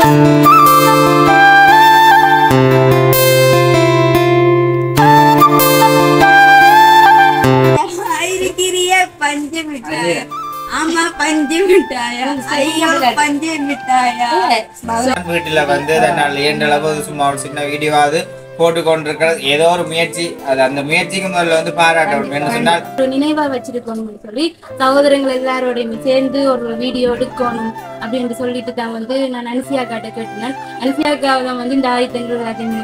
வீட்டுல வந்து சும்மா ஒரு சின்ன வீடியோவாவது போட்டு கொண்டிருக்கிறது ஏதோ ஒரு முயற்சி. அது அந்த முயற்சிக்கு முதல்ல வந்து பாராட்டணும். என்ன சொன்னால் ஒரு நினைவா வச்சிருக்கணும்னு சொல்லி சகோதரங்கள் எல்லாரோடையும் சேர்ந்து ஒரு வீடியோ எடுக்கணும் அப்படின்னு சொல்லிட்டு தான் வந்து நான் அன்சியா காட்ட கேட்டேன். அன்சியாக்காவை தான் வந்து இந்த ஆயுதங்கள்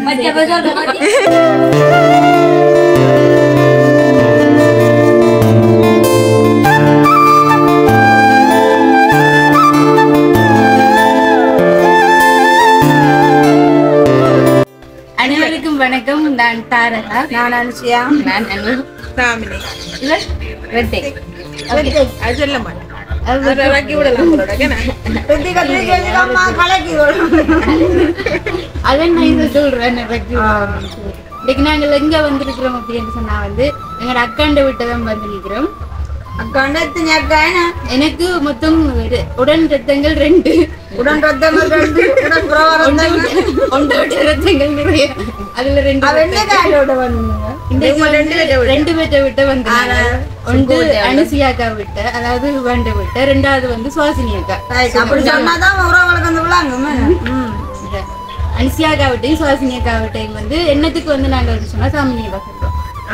அனைவருக்கும் வணக்கம். நான் தாரகா. நான் அனுஷியா. நான் அனு. ராமினி. வெட்டை. அது சொல்ல மாட்டேன். அது ரக்கி விடலாம் போறோட கேனா. வெட்டி கட்டி கேமா கலக்கி விடலாம். அதான் நான் இது சொல்றேன் ரக்கி. இன்னைக்கு நாங்கள் எங்க வந்திருக்கிறோம் அப்படின்னு சொன்னா வந்து எங்களோட அக்காண்ட வீட்டை தான் வந்து நிற்கிறோம். எனக்கு மொத்தம் உடன் ரத்தங்கள் 2, உடன் ரத்தங்கள் 2, உடன் ஒன்று ரத்தங்கள் நிறைய. அதுல 2 பேட்ட விட்ட வந்து ஒன்று அனுசியாக்கா விட்ட, அதாவது வேண்ட விட்ட, 2வது வந்து சுவாசினி அக்கா. அப்படி சொன்னாதான் உறவுகளுக்கு வந்து விளாங்க. அனுசியாக்கா விட்டையும் சுவாசினி அக்கா விட்டையும் வந்து என்னத்துக்கு வந்து நாங்கள் சொன்னா சாமினியை பார்க்கிறோம்.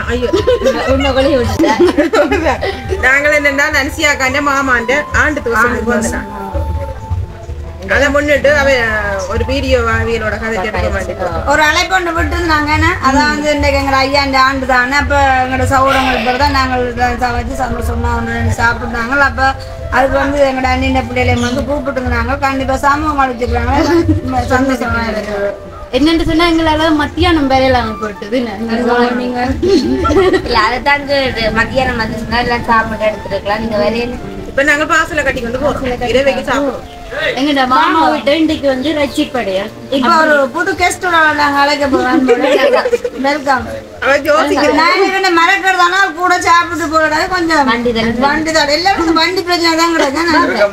நாங்கள் என்னன்னா அனுசியாக்காண்ட மாமாண்ட ஆண்டு தோசைக்கு வந்தான். அதை முன்னிட்டு ஒரு வீடியோ அவியலோட கதை கேட்க மாட்டேன். ஒரு அழைப்பு விட்டு இருந்தாங்க. அதான் வந்து இன்றைக்கு எங்க ஐயாண்ட ஆண்டு தானே. அப்ப எங்களோட சகோதரங்கள் தான் நாங்கள் வச்சு சந்தோஷமா சாப்பிட்டாங்க. அப்ப அதுக்கு வந்து எங்களோட அண்ணின பிள்ளைகளையும் வந்து கூப்பிட்டு இருந்தாங்க. கண்டிப்பா சமூகம் அழைச்சிருக்காங்க. சந்தோஷமா இருக்கு. என்னன்னு சொன்னா எங்களால மத்தியானம் வேலையிலாம போட்டுது. நீங்க அதைத்தான் மத்தியானம் வந்துச்சுன்னா எல்லாம் சாப்பிட்டு எடுத்துருக்கலாம். நீங்க வேலையில இப்ப நாங்க பாசல கட்டி வந்து போறோம். இரவைக்கு சாப்பிடுவோம். எங்கட மாமா வீட்டு இன்றைக்கு வந்து ரச்சி படையா. இப்ப ஒரு புது கெஸ்ட் நாங்க அழைக்க போறோம். வெல்கம். மறக்கிறதானா கூட சாப்பிட்டு போறதா கொஞ்சம் வண்டி தான் எல்லாரும் வண்டி பிரச்சனை தான் கிடையாது.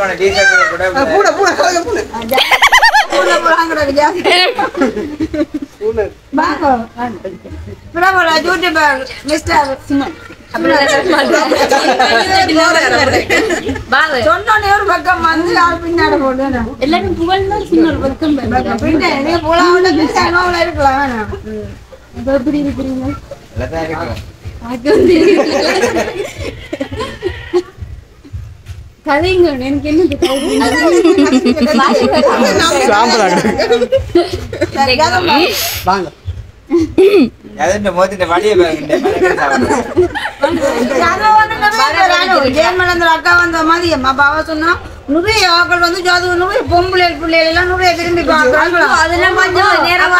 சொன்னோடனே ஒரு பக்கம் வந்து பின்னாடி போட்டு எல்லாரும் புகழ்னா சின்ன ஒரு பக்கம் இருக்கலாம். எப்படி இருக்கிறீங்க? கதைங்க எனக்கு அக்கா வந்த மாதிரி அம்மா பாவா சொன்னா நிறைய ஆக்கள் வந்து நிறைய பொம்பளை பிள்ளைகள் எல்லாம் நிறைய திரும்பி பாக்குறாங்க. அதெல்லாம் கொஞ்சம் நேரம்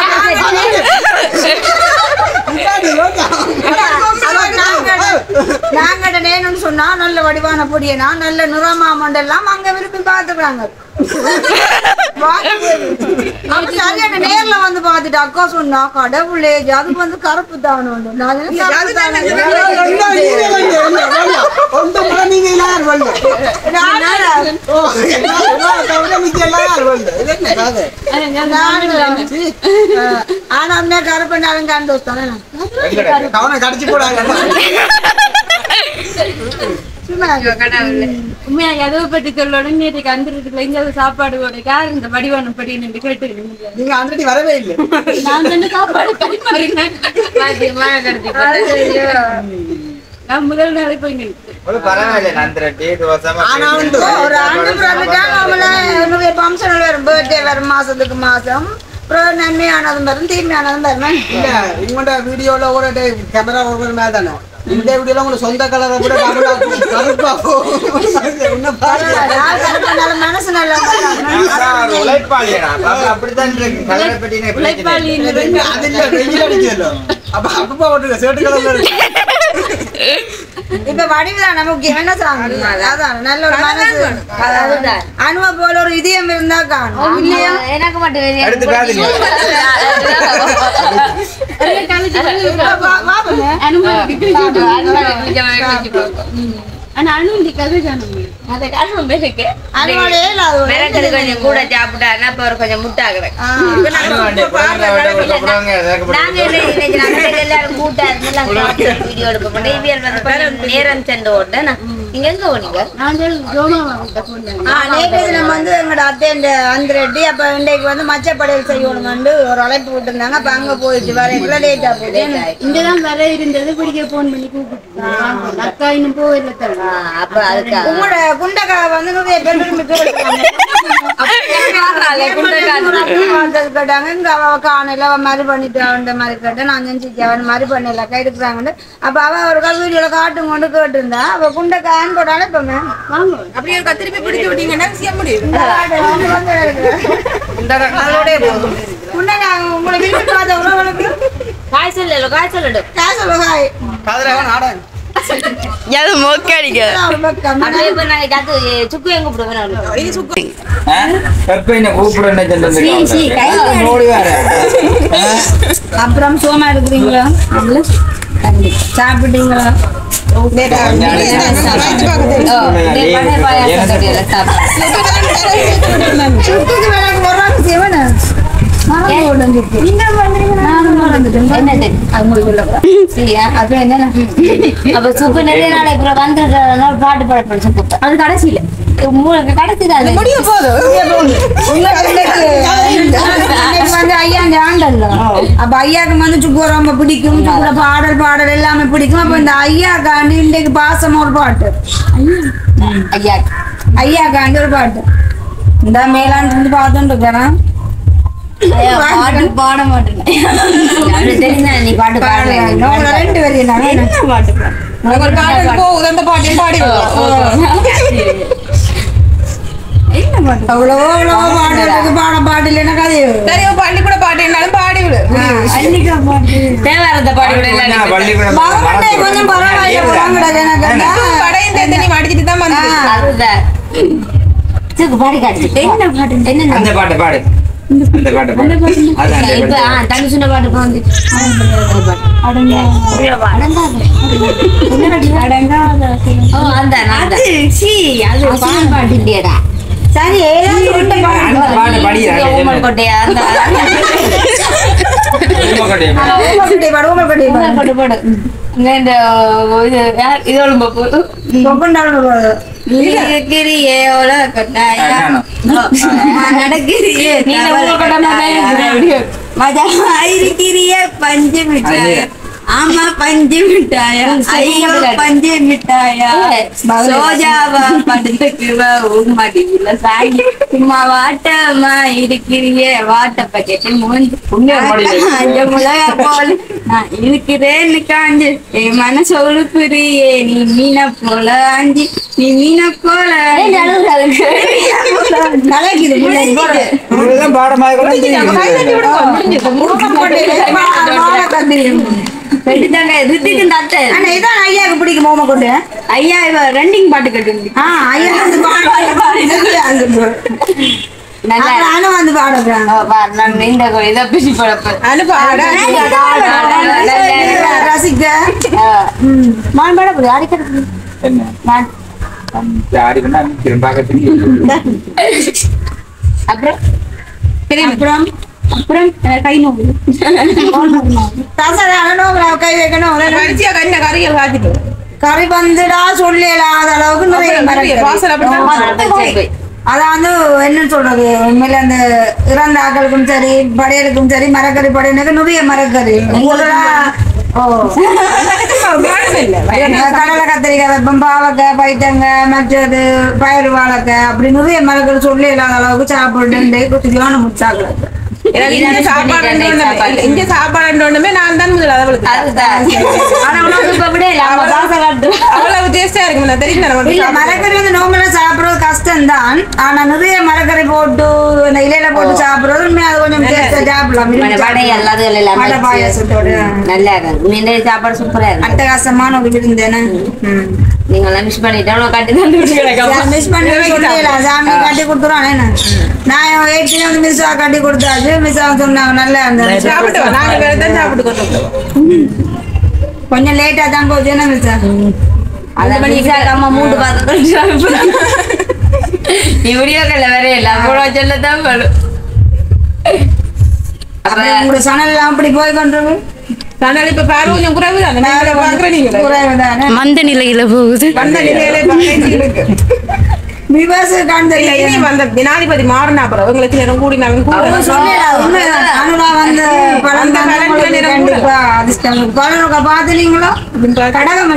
நாங்க நேனு சொன்னா நல்ல வடிவான பொடியனா நல்ல நிறமா மண்டெல்லாம் அங்க விரும்பி பாத்துக்கிறாங்க. நேர்ல வந்து பாத்துட்டு அக்கா சொன்னா கடவுளே அதுக்கு வந்து கருப்பு தானும். ஆனா கருப்பு நாளுங்க அனுபவித்தானே கடிச்சு போடாங்க. உண்மையா எதவை பற்றி சொல்லணும். நேற்றுக்கு அந்த எங்காவது சாப்பாடு யார் இந்த வடிவான படி நின்று கேட்டு நீங்க ஆல்ரெடி வரவே இல்லை. நான் வந்து சாப்பாடு பரிமாறினேன். நான் முதல் நாளே போய் மாசத்துக்கு மாசம் நன்மையானதும் வரும் தீமையானதும் வரும். இவங்க வீடியோல ஒரு கேமரா ஒரு மேல தானே இந்த வீடியோல உங்களுக்கு சொந்த கலரை கூட மனசு நல்லா இப்ப வடிவுதான் முக்கியம். என்ன சொல்றாங்க நல்ல ஒரு மனசு அனுவ போல ஒரு இதயம் இருந்தா காணும் இல்லையா? எனக்கு மட்டும் ஆனா அனு இந்த கதை காணும் அதை காரணம் இருக்கு அதனால அது மிளகு கொஞ்சம் கூட சாப்பிட்டாருன்னா இப்ப ஒரு கொஞ்சம் முட்டாகிறேன் நாங்க எல்லாரும் கூட்டா இருந்து வீடியோ எடுக்க மாட்டோம் இவியல் வந்து கொஞ்சம் நேரம் சென்று ஓட்டேன் நீங்க எங்க போனீங்க நேற்று நம்ம வந்து எங்களோட அத்தை அந்த ரெட்டி அப்ப இன்றைக்கு வந்து மச்சப்படையல் செய்யணும்னு ஒரு அழைப்பு விட்டுருந்தாங்க அப்ப அங்க போயிட்டு வர எல்லாம் லேட்டா போயிட்டு இங்கதான் வர இருந்தது பிடிக்க போன் பண்ணி கூப்பிட்டு அக்கா இன்னும் போயிடல அப்ப அதுக்காக உங்களோட குண்டக்கா வந்து நிறைய பேர் விரும்பி கேட்டாங்க இங்க அவ காணையில அவ மாதிரி பண்ணிட்டு மாதிரி கேட்டேன் நான் செஞ்சு அவன் மாதிரி பண்ணல கை எடுக்கிறாங்கன்னு அப்ப அவ ஒரு கால் வீடியோல காட்டும் கொண்டு கேட்டுருந்தா அவ குண்டக்கான்னு போட்டாலும் இப்ப வாங்க அப்படியே ஒரு திருப்பி பிடிச்சு விட்டீங்கன்னா செய்ய முடியும் குண்டக்கா உங்களை விரும்பி பார்த்த உறவுகளுக்கு காய்ச்சல் காய்ச்சல் காதலவன் ஆடன் அது மொக்கடிக்க அப்படியே இப்ப நாளைக்கு அது சுக்கு எங்க கூப்பிடுவேன் இது சுக்கு அப்புறம் சோமா இருக்கிறீங்களா சாப்பிட்டீங்களா அப்ப சுப்பு நிறைய நாளைக்கு வந்து பாட்டு பாட சுப்பு அது கடைசியில கடைசிதான் முடிய போதும் வந்து ஐயா ஆண்டல்ல அப்ப ஐயாக்கு வந்து சுக்கு ரொம்ப பிடிக்கும் சுக்குல பாடல் எல்லாமே பிடிக்கும் அப்ப இந்த ஐயாக்காண்டி இன்றைக்கு பாசமா ஒரு பாட்டு ஐயாக்காண்டி ஒரு பாட்டு இந்த மேலாண்டு இருந்து பார்த்துட்டு இருக்கிறேன் பாட்டு பாட மாட்டேன் நீ பாட்டு பாடுறேன் ரெண்டு பேரும் பாட்டு பாடி அவ்வளவோ பாட்டு இருக்கு பாட்டு இல்லைன்னா கதையோ தெரியும் பள்ளிக்கூட பாட்டு என்னாலும் பாடி விடு தேவாரத்தை பாடி விட கொஞ்சம் பரவாயில்ல அடிச்சுட்டு தான் பாடி காட்டு என்ன பாட்டு என்ன அந்த பாட்டு பாடு அந்த பாட்டு பாடு இப்ப தண்ணி சொன்ன பாட்டு வந்து பாட்டு இல்லையடா சரி கொட்டையா பஞ்சு மிட்டாயா ஆமா பஞ்சு மிட்டாயா ஐயோ பஞ்சு மிட்டாயா சோஜாவா படுத்துக்குவா மடியில சாங்கி சும்மா வாட்டமா இருக்கிறியே வாட்ட பக்கெட்டு மூஞ்சி முளையா போல நான் இருக்கிறேன்னு காஞ்சு என் மனசு ஒழுக்குறியே நீ மீன போல ஆஞ்சி நீ மீன போல ஐயாவுக்கு பிடிக்கும் மோம கொண்டு ஐயா இவ ரெண்டிங் பாட்டு கட்டு நானும் வந்து பாடுறேன் இந்த இதை பிசி ரசிக்க மான் பாட போது அடிக்கிறது அப்புறம் அப்புறம் கை நோவு கை வைக்கணும் கறி வந்துடா சொல்லலாத அளவுக்கு அதான் வந்து என்ன சொல்றது உண்மையில அந்த இறந்த ஆக்களுக்கும் சரி படையலுக்கும் சரி மரக்கறி படையனுக்கு நிறைய மரக்கறி கடலை கத்திரிக்காய் வெப்பம் பாவக்காய் பைத்தங்க மற்றது பயிறு வாழைக்காய் அப்படி நிறைய மரக்கறி சொல்லி இல்லாத அளவுக்கு சாப்பிட்டு குத்திக்கலான்னு முடிச்சாக்கல இங்க சாப்பாடு நான் தான் அவ்வளவு டேஸ்டா இருக்கு மரக்கறி வந்து நோம்பல சாப்பிடுறது கஷ்டம் தான் ஆனா நிறைய மரக்கறி போட்டு இலையில போட்டு சாப்பிடுறது அது கொஞ்சம் டேஸ்டா சாப்பிடலாம் பாயாசத்தோடு நல்லா இருக்கு சாப்பாடு சூப்பரா இருக்கு அட்டகாசமான ஒரு விருந்தேன்னு நீங்க எல்லாம் மிஸ் பண்ணிட்டோம் கட்டி மிஸ் பண்ணி சொல்லலாம் சாமி கட்டி கொடுத்துருவான் நான் ஏற்கனவே வந்து மிஸ்ஸா கட்டி கொடுத்தாச்சு மிஸ்ஸா சொன்னாங்க நல்லா இருந்தது கொஞ்சம் லேட்டா தான் போச்சு என்ன மிஸ்ஸா அம்மா மூட்டு பார்த்து நீ வீடியோக்கல்ல வரையில அவ்வளோ சொல்லத்தான் படும். உங்களோட சனல் எல்லாம் அப்படி போய் கொண்டு சனல் இப்ப பாரு கொஞ்சம் குறைவு தானே மந்த நிலையில போகுது. ஜனாதிபதி மாறினா அப்புறம் உங்களுக்கு நேரம் கூடி நாங்க பாத்துலீங்களோ கடகம்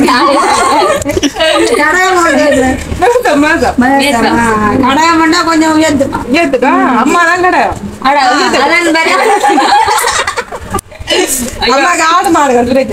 கடகம் கொஞ்சம் உயர்த்துக்கா அம்மா தான் கடகம் ஆடு மாடுகள்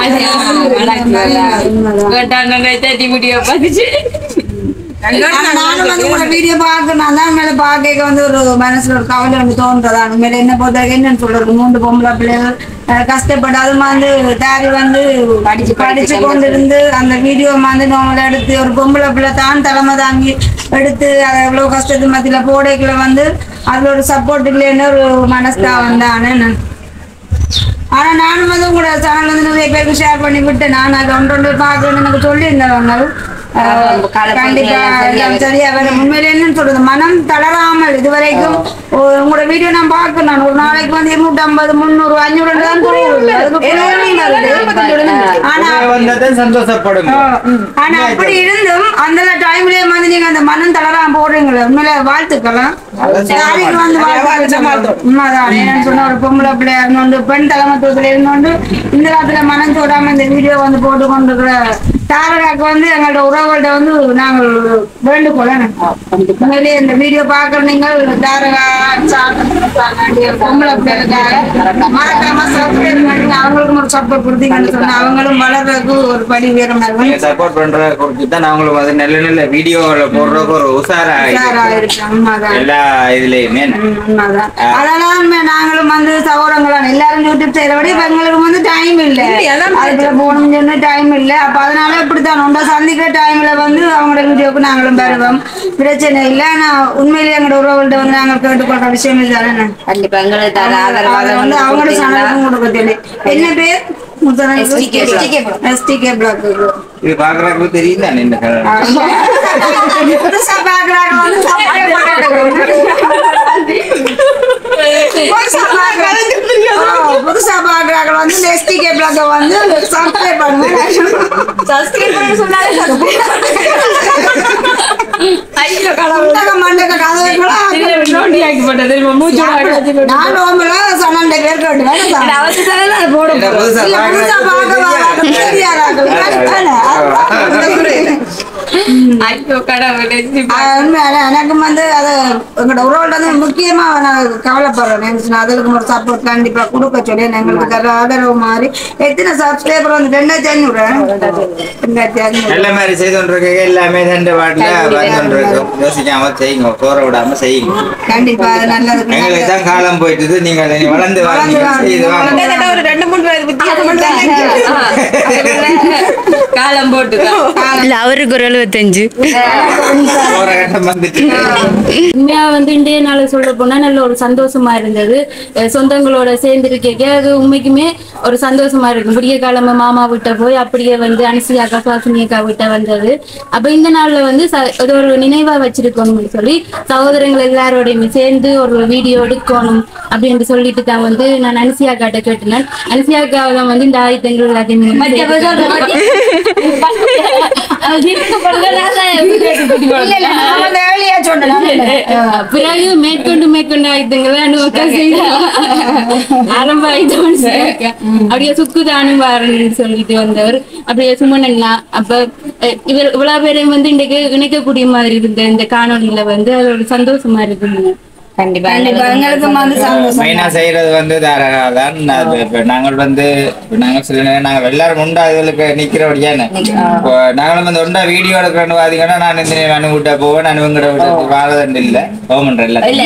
நானும் வந்து உங்களோட வீடியோ பார்க்கணும் தான் மேல பாக்க வந்து ஒரு மனசுல ஒரு கவலை வந்து தோன்றதான் மேல என்ன பொறுத்த என்னன்னு சொல்றது 3 பொம்பளை பிள்ளைகள் கஷ்டப்பட்டு அது வந்து தாரி வந்து படிச்சு கொண்டு இருந்து அந்த வீடியோ வந்து நம்மள எடுத்து ஒரு பொம்பளை பிள்ளை தான் தலைமை தாங்கி எடுத்து அதை எவ்வளவு கஷ்டத்து மத்தியில போடைக்குள்ள வந்து அதுல ஒரு சப்போர்ட் இல்லைன்னு ஒரு மனஸ்தா வந்தானே. ஆனா நானும் வந்து உங்களோட சேனல் வந்து நிறைய பேருக்கு ஷேர் பண்ணி விட்டேன். நான் அதை ஒன்று பாக்குறேன்னு எனக்கு சொல்லியிருந்தவங்க கண்டிப்பா சரியா வேற உண்மையில என்னன்னு சொல்றது மனம் தளராமல் இதுவரைக்கும் உங்களோட வீடியோ நான் பார்க்க நான் ஒரு நாளைக்கு வந்து 250 300 500 தான் ஆனா அப்படி இருந்தும் அந்த டைம்லயே வந்து நீங்க அந்த மனம் தளராம போடுறீங்களே உண்மையில வாழ்த்துக்கலாம். உண்மைதான் என்னன்னு சொன்னா ஒரு பொம்பளை பிள்ளையா இருந்தோண்டு பெண் தலைமத்துவத்துல இருந்தோண்டு இந்த காலத்துல மனம் சோடாம இந்த வீடியோ வந்து போட்டு கொண்டிருக்கிற தாரகாக்கு வந்து எங்களோட உறவுகள்ட்ட வந்து நாங்கள் வேண்டுகோள உண்மையிலேயே இந்த வீடியோ பாக்குற நீங்கள் தாரகா பொம்பளை பிள்ளைகளுக்காக மறக்காம சப்ஸ்கிரைப் பண்ணி அவங்களுக்கும் ஒரு சப்போர்ட் கொடுத்தீங்கன்னு சொன்னா அவங்களும் வளர்றதுக்கு ஒரு படி உயரம் சப்போர்ட் பண்ற தான் அவங்களுக்கு வந்து நல்ல நல்ல வீடியோல போடுறதுக்கு ஒரு உஷாரா எல்லா இதுலயுமே அதெல்லாம் நாங்களும் வந்து சகோதரங்களான எல்லாரும் யூடியூப் செய்யறபடி எங்களுக்கு வந்து டைம் இல்லை அதுக்குள்ள போகணும்னு சொன்ன டைம் இல்லை. அப்ப அதனால இப்படித்தான் உண்டா சந்திக்கிற டைம்ல வந்து அவங்களோட வீடியோக்கு நாங்களும் வருவோம் பிரச்சனை இல்லை. ஆனா உண்மையிலேயே எங்களோட உறவுகள்ட்ட வந்து நாங்கள் கேட்டுக்கொள்ற விஷயம் தானே கண்டிப்பா எங்களுக்கு வந்து அவங்களோட சேனலுக்கும் கொடுக்க தெரியும். என்ன பேர் STK பிளாக் இது பாக்குறதுக்கு தெரியும் தானே இந்த புதுசா பாக்குறாங்க வந்து புதுசா பாக்குறாங்க வந்து STK பிளாக் வந்து சப்ஸ்கிரைப் பண்ணுங்க. சப்ஸ்கிரைப் பண்ண சொன்னாலே எனக்கு வந்து அது எங்களோட உறவுல வந்து முக்கியமா நான் கவலைப்படுறேன். அதுக்கு ஒரு சப்போர்ட் கண்டிப்பா கொடுக்க சொல்லி எங்களுக்கு ஆதரவு மாதிரி எத்தனை சப்ஸ்கிரைபர் வந்து 2500 நல்ல மாதிரி செய்து கொண்டிருக்க எல்லாமே 2 வாட்ல யோசிக்காம செய்யுங்க, போற விடாம செய்யுங்க. கண்டிப்பா நல்லது. எங்களுக்கு தான் காலம் போயிட்டு நீங்க வளர்ந்து ஒரு 2-3 வயது வித்தியாசம் காலம் போட்டு அவருக்கு ஒரு 75 போற கட்டம் வந்துட்டு உண்மையா வந்து இன்றைய நாள் சொல்ல போனா நல்ல ஒரு சந்தோஷமா இருந்தது. சொந்தங்களோட சேர்ந்து இருக்க அது உண்மைக்குமே ஒரு சந்தோஷமா இருக்கும். விடிய காலமா மாமா விட்ட போய் அப்படியே வந்து அனுசியாக்கா சுவாசினியக்கா விட்ட வந்தது. அப்ப இந்த நாள்ல வந்து அது ஒரு நினைவா வச்சிருக்கணும்னு சொல்லி சகோதரங்கள் எல்லாரோடையுமே சேர்ந்து ஒரு வீடியோ எடுக்கணும் அப்படின்னு சொல்லிட்டு தான் வந்து நான் அனுசியாக்காட்ட கேட்டேன். அனுசியாக்காவை தான் வந்து இந்த ஆயுதங்கள் எல்லாத்தையுமே பிறகு மேற்கொண்டு ஆயுதங்களை ஆரம்ப ஆயுதம் அப்படியே சுக்குதானும் வாரன்னு சொல்லிட்டு வந்தவர் அப்படியே சுமனண்ணா. அப்ப இவ்வளவு பேரையும் வந்து இன்றைக்கு இணைக்கக்கூடிய மாதிரி இருந்த இந்த காணொலியில வந்து அது ஒரு சந்தோஷமா இருக்குங்க. கண்டிப்பா மெயினா செய்யறது வந்து தாரகாதான். நாங்கள் வந்து நாங்கள் சில நேரம் நாங்கள் எல்லாரும் உண்டா இதுகளுக்கு நிக்கிறபடியானே நாங்களும் வந்து உண்டா வீடியோ எடுக்கிறேன்னு பாத்தீங்கன்னா நான் இந்த அணு விட்டா போவேன் அணுங்கிற வாரதண்டு இல்ல ஓமன்ற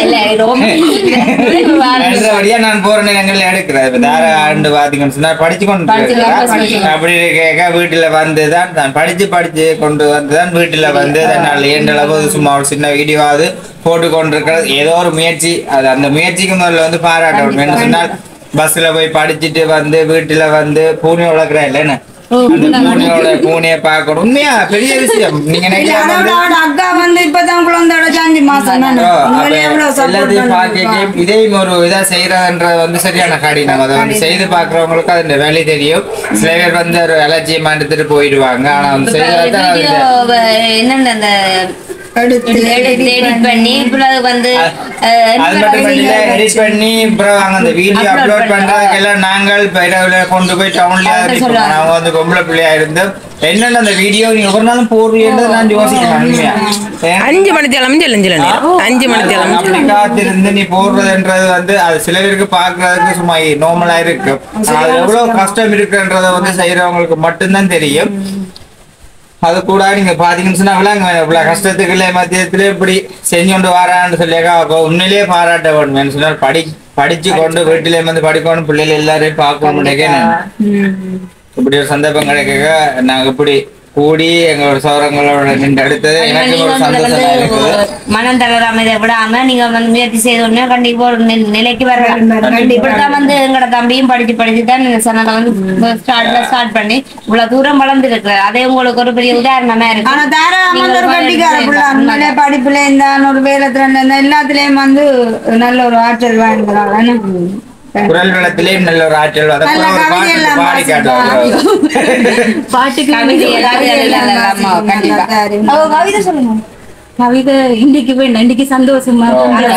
இல்லபடியா நான் போற நேரங்கள்ல எடுக்கிறேன். இப்ப தாரகாண்டு பாத்தீங்கன்னு சொன்னா படிச்சு கொண்டு அப்படி கேட்க வீட்டுல வந்துதான் நான் படிச்சு கொண்டு வந்துதான் வீட்டுல வந்து நான் ஏண்டளவு சும்மா ஒரு சின்ன வீடியோவாவது போட்டு கொண்டிருக்கிறது ஏதோ ஒரு முயற்சி. அது அந்த முயற்சிக்கு முதல்ல வந்து பாராட்டணும். என்ன சொன்னால் பஸ்ல போய் படிச்சுட்டு வந்து வீட்டுல வந்து பூனை வளர்க்குறேன் இல்லைன்னு அந்த பூனையை பார்க்கணும் உண்மையா பெரிய விஷயம் நீங்க அக்கா வந்து இப்பதான் குழந்தையோட 5 மாசம் எல்லாத்தையும் பார்க்க இதையும் ஒரு இதா செய்யறதுன்றது வந்து சரியான கடினம். அதை வந்து செய்து பாக்குறவங்களுக்கு அது வேலை தெரியும். சில பேர் வந்து ஒரு அலட்சியமா எடுத்துட்டு போயிடுவாங்க. ஆனா வந்து செய்யறது என்னென்ன அந்த எடிட் பண்ணி வந்து எடிட் பண்ணி அந்த வீடியோ அப்லோட் பண்றதுக்கெல்லாம் நாங்கள் கொண்டு போய் டவுன்ல அவங்க வந்து பொம்பளை பிள்ளையா இருந்து என்னென்ன அந்த வீடியோ நீங்க ஒரு நாளும் போடுறீங்கன்னு நான் யோசிக்கிறேன். 5 மணிக்கு அப்படி காத்திருந்து நீ போடுறதுன்றது வந்து அது சில பேருக்கு பாக்குறதுக்கு சும்மா நார்மலா இருக்கு. அது எவ்வளவு கஷ்டம் இருக்குன்றத வந்து செய்யறவங்களுக்கு மட்டும்தான் தெரியும். அது கூட நீங்க பாத்தீங்கன்னு சொன்னா இவ்வளவு கஷ்டத்துக்குள்ள மத்தியத்துல இப்படி செஞ்சு கொண்டு வரான்னு சொல்லியாக்கா உண்மையிலேயே பாராட்ட வேணும். சொன்னால் படிச்சு கொண்டு வீட்டிலே வந்து படிக்கணும் பிள்ளைகள் எல்லாரையும் பார்க்கணும். இப்படி ஒரு சந்தர்ப்பம் கிடைக்க நாங்க இப்படி கூடி எங்களோட சௌரங்களோட நின்று அடுத்தது எனக்கு ஒரு சந்தோஷமா இருக்குது. மனம் தளராம இதை விடாம நீங்க வந்து முயற்சி செய்தோடனே கண்டிப்பா ஒரு நிலைக்கு வரலாம். இப்படிதான் வந்து எங்களோட தம்பியும் படிச்சுதான் இந்த சேனலை வந்து ஸ்டார்ட் பண்ணி இவ்வளவு தூரம் வளர்ந்து இருக்கிறார். அதே உங்களுக்கு ஒரு பெரிய உதாரணமா இருக்கு. படிப்புல இந்த ஒரு வேலத்துல எல்லாத்துலயும் வந்து நல்ல ஒரு ஆற்றல் வாய்ந்ததால குரல் வளத்திலேயும் நல்ல ஒரு ஆற்றல் பாடி காட்டுவாங்க. கவிதை சொல்லுங்க. கவிதை இன்னைக்கு வேண்டாம். இன்னைக்கு சந்தோஷமா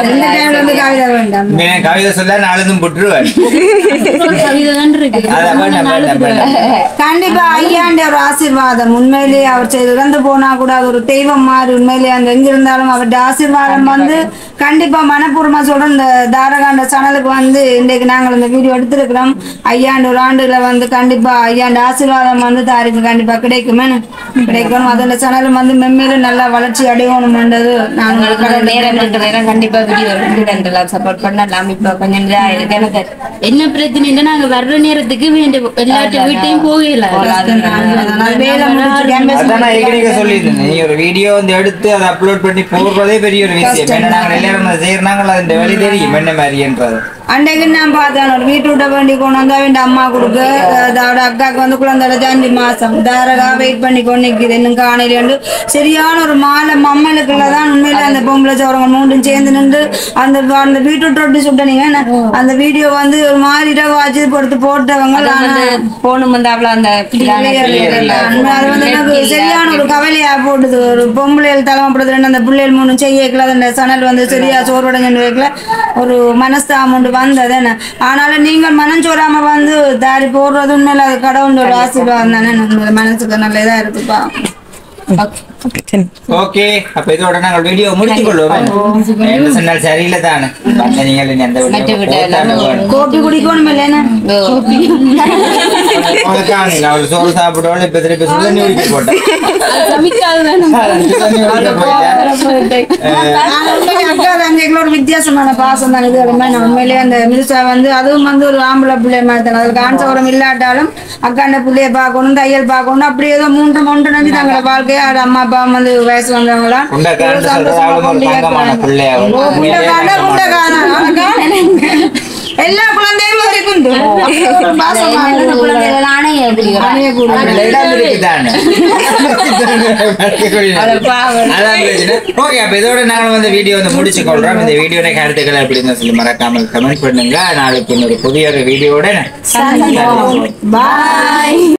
கவிதை சொல்ல நாளும் புட்டுருவேன். கவிதை தான் இருக்கு. கண்டிப்பா ஐயாண்ட ஒரு ஆசீர்வாதம் உண்மையிலேயே அவர் இறந்து போனா கூட அது ஒரு தெய்வம் மாதிரி உண்மையிலேயே அந்த எங்க இருந்தாலும் அவருடைய ஆசீர்வாதம் வந்து கண்டிப்பா மனப்பூர்வமா சொல்றோம். இந்த தாரகாண்ட சேனலுக்கு வந்து இன்றைக்கு நாங்கள் இந்த வீடியோ எடுத்திருக்கிறோம். ஐயாண்டு ஒரு ஆண்டுல வந்து கண்டிப்பா ஐயாண்ட ஆசீர்வாதம் வந்து தாருக்கு கண்டிப்பா கிடைக்கும். அதோட சேனலும் வந்து மென்மேலும் நல்லா வளர்ச்சி அடையணும். கண்டிப்பா வீடியோ சப்போர்ட் பண்ணலாம். இப்ப கொஞ்சம் எனக்கு என்ன பிரச்சனை நாங்க வர்ற நேரத்துக்கு வேண்டிய எல்லா வீட்டையும் போகல. சொல்லியிருந்தேன் நீ ஒரு வீடியோ வந்து எடுத்து அதை அப்லோட் பண்ணி போடுறதே பெரிய ஒரு விஷயம். என்ன நாங்க எல்லாரும் செய்யறாங்களோ அந்த வழி தெரியும் என்ன மாதிரின்றது. அன்றைக்கு நான் பார்த்தேன் ஒரு வீட்டு விட்ட வேண்டி கொண்டு வந்தா வேண்டிய அம்மா கொடுக்கு அதோட அக்காவுக்கு வந்து குழந்தை 5 மாசம் தாரகா வெயிட் பண்ணி கொண்டு நிற்குது இன்னும் காணையில சரியான ஒரு மாலை மம்மலுக்குள்ளதான் உண்மையில அந்த பொம்பளை சோரங்க 3 சேர்ந்து நின்று அந்த வீட்டு ரொட்டி சுட்டனீங்க. அந்த வீடியோ வந்து ஒரு மாதிரி வாட்சி பொறுத்து போட்டவங்க போனும் வந்து அவ்வளவு அந்த அது வந்து எனக்கு சரியான ஒரு கவலையா போட்டுது. ஒரு பொம்பளைகள் தலைமைப்படுத்துற அந்த பிள்ளைகள் 3 செய்யக்கல அந்த சனல் வந்து சரியா சோர்வடைஞ்சு வைக்கல ஒரு மனஸ்தாம வந்தது. ஆனாலும் நீங்கள் மனஞ்சோராம வந்து தாரி போடுறது உண்மையில அது கடவுளோட ஆசீர்வாதம் தானே. மனசுக்கு நல்ல இதா இருக்குப்பா. ஓகே அப்ப இதோட நாங்கள் வீடியோ முடித்துக் கொள்வோம். சொன்னால் சரியில்ல தானே கோப்பி குடிக்கணும் இல்லைன்னா அவள் சோறு சாப்பிடுவோம். இப்ப திருப்பி சுடு ஊற்றி போட்டேன். ஒரு வித்தியாசமான பாசம் தான் இது. உண்மையிலேயே அந்த மிருசா வந்து அதுவும் வந்து ஒரு ஆம்பளை பிள்ளை மாதிரி தானே. அதுக்கு ஆன்சவரம் இல்லாட்டாலும் அக்காண்ட பிள்ளைய பார்க்கணும் தையல் பார்க்கணும் அப்படி ஏதோ 3 நம்பி தங்களோட வாழ்க்கையை அம்மா அப்பா வந்து வயசு வந்தவங்களா எல்லா குழந்தையும் இதோட நாங்கள் வந்து வீடியோ வந்து முடிச்சு கொள்றோம். இந்த வீடியோ கருத்துக்களை அப்படின்னு சொல்லி மறக்காமல் கமெண்ட் பண்ணுங்க. நாளைக்கு இன்னொரு புதிய ஒரு வீடியோட